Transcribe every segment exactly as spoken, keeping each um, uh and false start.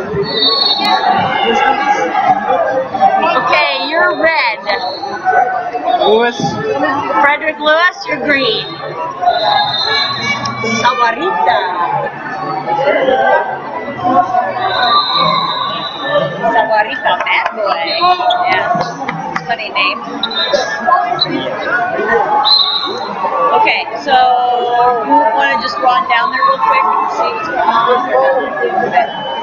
Okay, you're red. Lewis. Frederick Lewis, you're green. Sawarita. Sawarita, bad boy. Yeah, funny name. Okay, so you want to just run down there real quick and see what's going on? Okay.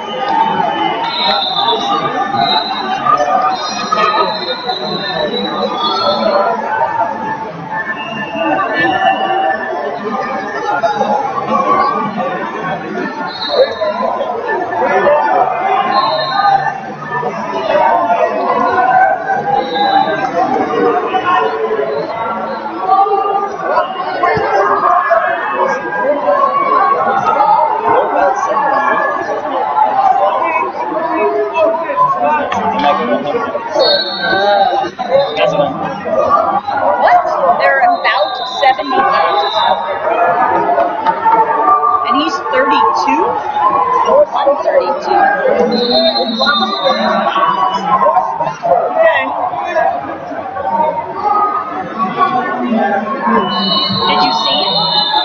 What? They're about seventy pounds. And he's thirty-two? I'm thirty-two. Okay. Did you see it?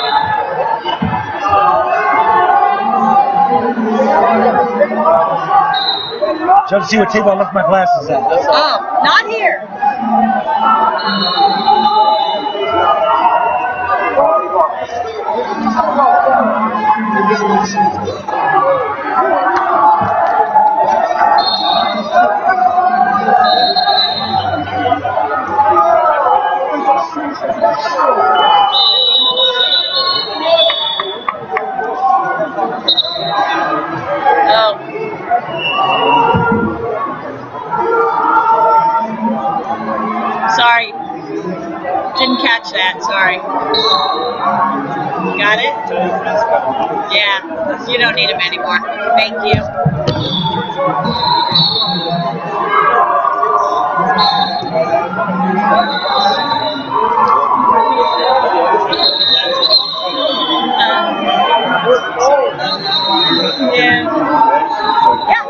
Just to see what table I left my glasses at. That's all. Oh, not here. Oh. Sorry. Didn't catch that, sorry. Got it? Yeah, you don't need them anymore. Thank you. Um, yeah. Yeah.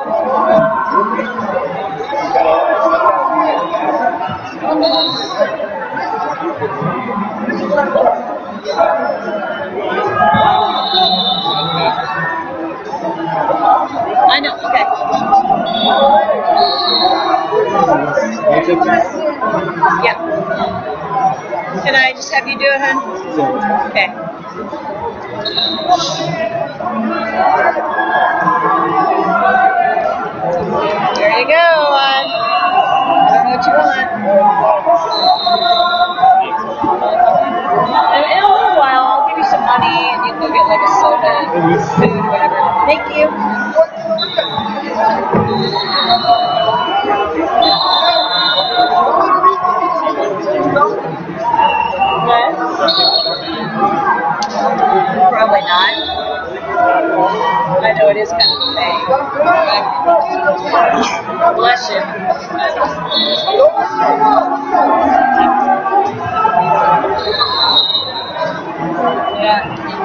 I know, okay. Yeah. Can I just have you do it, hon? Okay. There you go, hon. I don't know what you want. In a little while, I'll give you some money and you can go get like a soda, food, whatever. Thank you. What? Probably not. I know it is kind of a pain. Bless you. Yeah.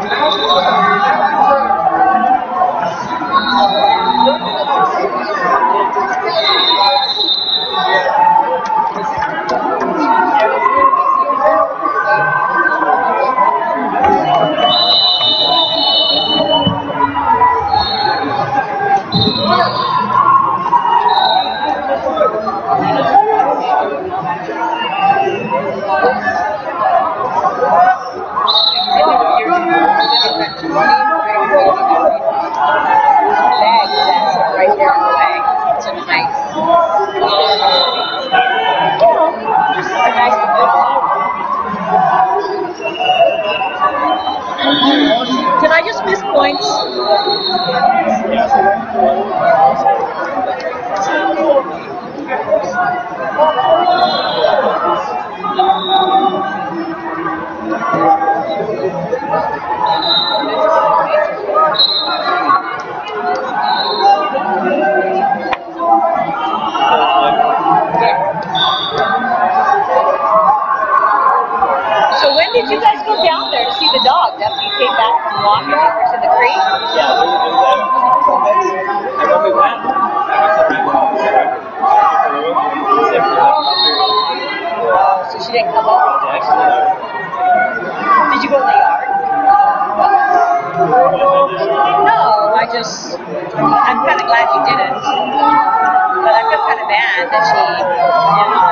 Did I just miss points? So when did you guys go down there to see the dogs after you came back from walking over to the creek? Yeah, we went. didn't come over. Did you go in the yard? No, I just, I'm kind of glad you didn't. But I feel kind of bad that she, you know.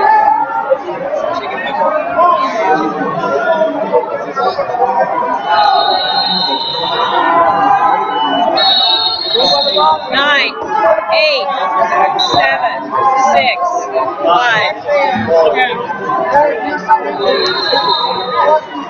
Nine, eight, seven, six, five.